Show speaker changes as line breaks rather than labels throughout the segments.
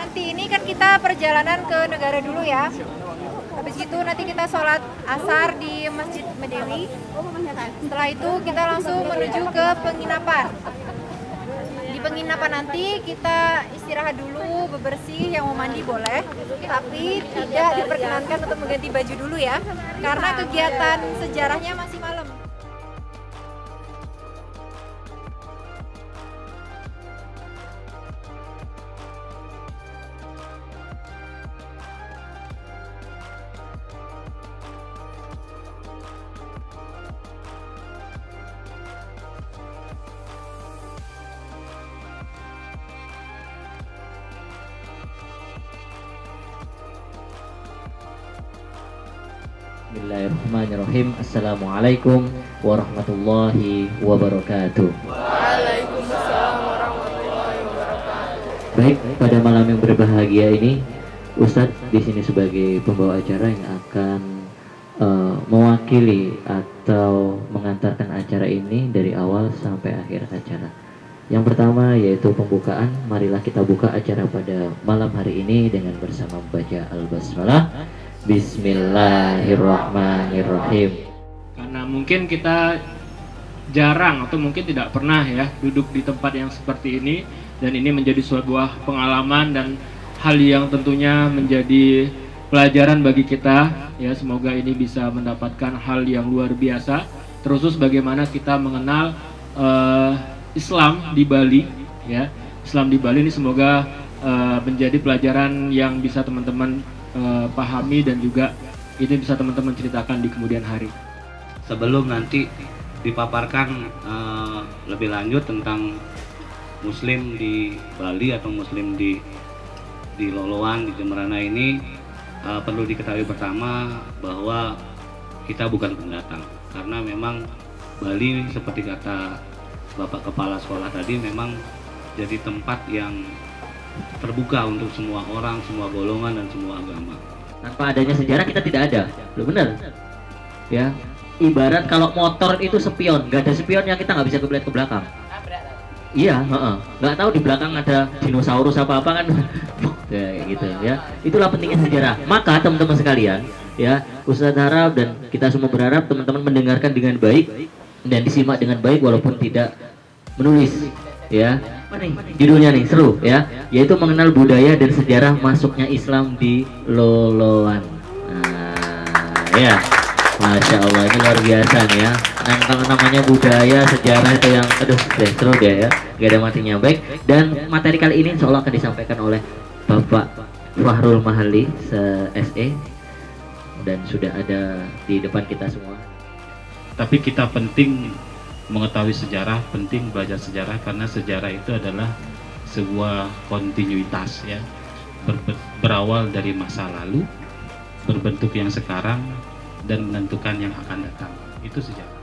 nanti ini kan kita perjalanan ke negara dulu ya. Habis itu nanti kita sholat asar di Masjid Medewi. Setelah itu kita langsung menuju ke penginapan. Di penginapan nanti kita istirahat dulu, bebersih, yang mau mandi boleh. Tapi tidak diperkenankan untuk mengganti baju dulu ya. Karena kegiatan sejarahnya masih malam.
Bismillahirrahmanirrahim. Assalamualaikum warahmatullahi wabarakatuh.
Waalaikumsalam warahmatullahi wabarakatuh.
Baik, pada malam yang berbahagia ini, Ustadz di sini sebagai pembawa acara yang akan mewakili atau mengantarkan acara ini dari awal sampai akhir acara. Yang pertama yaitu pembukaan. Marilah kita buka acara pada malam hari ini dengan bersama membaca Al-Basmalah. Bismillahirrahmanirrahim.
Karena mungkin kita jarang atau mungkin tidak pernah ya duduk di tempat yang seperti ini, dan ini menjadi sebuah pengalaman dan hal yang tentunya menjadi pelajaran bagi kita ya. Semoga ini bisa mendapatkan hal yang luar biasa, terus bagaimana kita mengenal Islam di Bali ya. Islam di Bali ini semoga menjadi pelajaran yang bisa teman-teman pahami dan juga itu bisa teman-teman ceritakan di kemudian hari.
Sebelum nanti dipaparkan lebih lanjut tentang Muslim di Bali atau Muslim di Loloan, di Jemberana ini, perlu diketahui pertama bahwa kita bukan pendatang, karena memang Bali seperti kata Bapak Kepala Sekolah tadi memang jadi tempat yang terbuka untuk semua orang, semua golongan dan semua agama.
Tanpa adanya sejarah kita tidak ada, loh bener ya. Ibarat kalau motor itu spion, nggak ada spionnya kita nggak bisa lihat ke belakang. Iya, nggak tahu di belakang ada dinosaurus apa kan, ya gitu ya. Itulah pentingnya sejarah. Maka teman-teman sekalian, ya Ustadz harap dan kita semua berharap teman-teman mendengarkan dengan baik dan disimak dengan baik walaupun tidak menulis, ya. Judulnya nih seru ya, yaitu mengenal budaya dan sejarah masuknya Islam di Loloan. Nah, ya, masya Allah, ini luar biasa nih ya. Nah, kalau namanya budaya sejarah itu yang aduh seru dia ya, gak ada matinya. Baik, dan materi kali ini insya Allah akan disampaikan oleh Bapak Fahrul Mahali SE dan sudah ada di depan kita semua.
Tapi kita penting mengetahui sejarah, penting belajar sejarah, karena sejarah itu adalah sebuah kontinuitas ya, berawal dari masa lalu, berbentuk yang sekarang dan menentukan yang akan datang. Itu sejarah.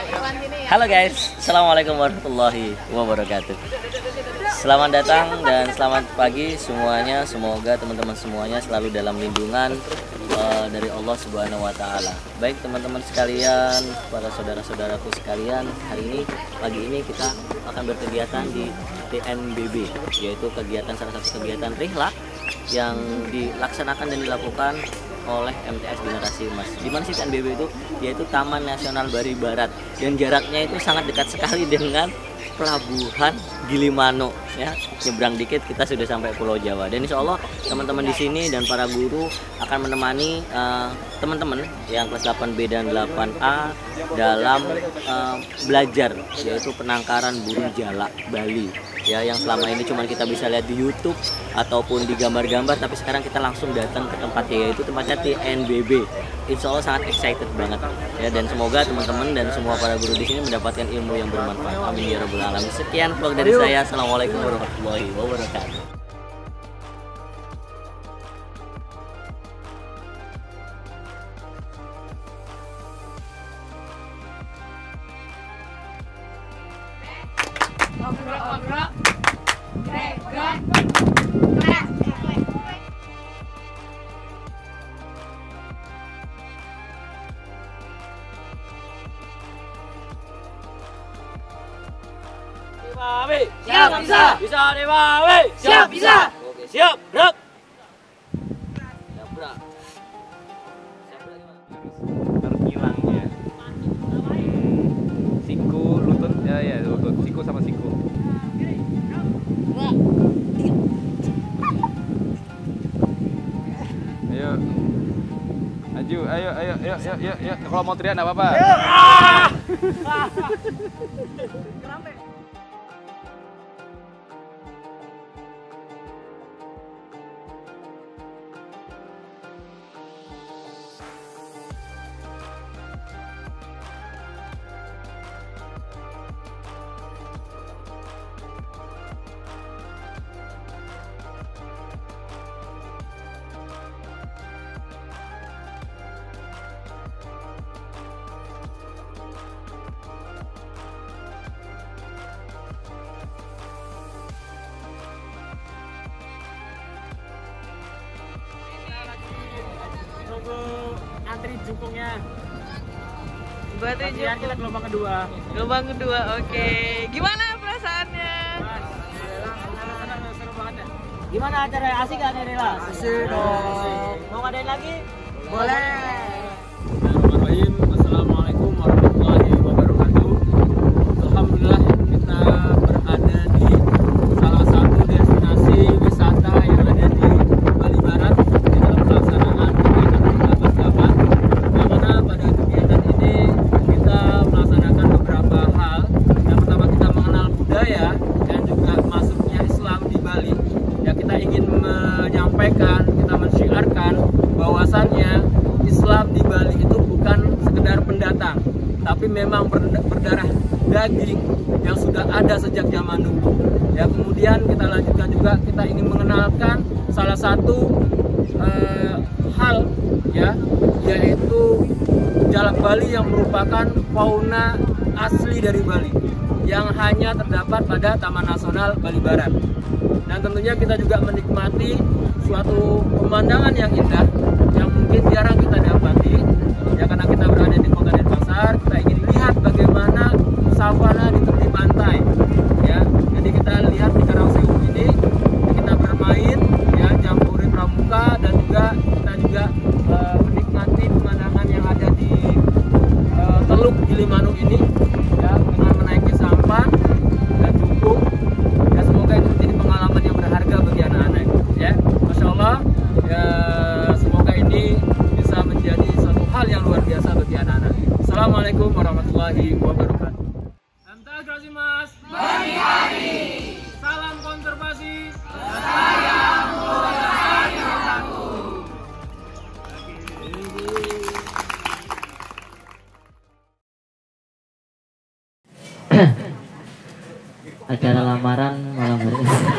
Halo guys, Assalamualaikum warahmatullahi wabarakatuh. Selamat datang dan selamat pagi semuanya. Semoga teman-teman semuanya selalu dalam lindungan dari Allah Subhanahu wa Ta'ala. Baik teman-teman sekalian, para saudara-saudaraku sekalian, pagi ini kita akan berkegiatan di TNBB, yaitu salah satu kegiatan rihla yang dilaksanakan dan dilakukan oleh MTS Generasi Emas. Di mana sih TNBB itu? Yaitu Taman Nasional Bali Barat, dan jaraknya itu sangat dekat sekali dengan Pelabuhan Gilimanuk, ya. Nyebrang dikit kita sudah sampai Pulau Jawa. Dan insya Allah teman-teman di sini dan para guru akan menemani teman-teman yang kelas 8B dan 8A dalam belajar, yaitu penangkaran burung jalak Bali, ya, yang selama ini cuma kita bisa lihat di YouTube ataupun di gambar-gambar, tapi sekarang kita langsung datang ke tempatnya, yaitu tempatnya TNBB. Insya Allah sangat excited banget, ya, dan semoga teman-teman dan semua para guru di sini mendapatkan ilmu yang bermanfaat. Amin ya rabbal alamin. Sekian vlog dari saya. Assalamualaikum warahmatullahi wabarakatuh.
Siap, bisa. Bisa, Dewa. Siap, bisa.
Oke, siap, gerak. Siap, gerak.
Harus ngilangnya. Siku, lutut, ya, lutut. Siku sama siku. Ayo. Maju, ayo. Kalau mau teriak enggak apa-apa.
Antri jukungnya.
Buat
Latihan kita gelombang kedua.
Gelombang kedua, oke. Gimana perasaannya?
Seru banget ya.
Gimana acara asik gak nih Rila?
Asik dong.
Mau ngadain lagi?
Boleh. Bismillahirrahmanirrahim. Assalamualaikum warahmatullahi wabarakatuh. Alhamdulillah kita berada di salah satu destinasi wisata yang ada di Bali Barat di dalam pelaksanaan kegiatan kelas 8. Yang mana pada kegiatan ini kita melaksanakan beberapa hal. Yang pertama kita mengenal budaya dan juga masuknya Islam di Bali. Ya, kita ingin menyampaikan, kita mensyiarkan bahwasannya Islam di Bali itu bukan sekedar pendatang, tapi memang berdarah daging yang sudah ada sejak zaman dulu. Ya, kemudian kita lanjutkan juga, kita ingin mengenalkan salah satu hal, ya, yaitu jalak Bali yang merupakan fauna asli dari Bali yang hanya terdapat pada Taman Nasional Bali Barat. Dan tentunya kita juga menikmati suatu pemandangan yang indah yang mungkin jarang kita dapati, ya, karena kita berada di Kota Denpasar. Kita ingin lihat bagaimana savana di tepi pantai, ya. Jadi kita lihat di Karangsewu ini kita bermain, ya, campuri pramuka, dan juga kita juga menikmati pemandangan yang ada di Teluk Gilimanuk ini, ya, dengan menaiki sampan dan jukung. Ya, semoga itu menjadi pengalaman yang berharga bagi anak-anak, ya. Masya Allah, ya, semoga ini bisa menjadi suatu hal yang luar biasa bagi anak-anak. Assalamualaikum warahmatullahi wabarakatuh. MTS Generasi Emas, hari-hari. Salam konservasi. Sayang lestari bersatu.
Acara lamaran malam hari ini.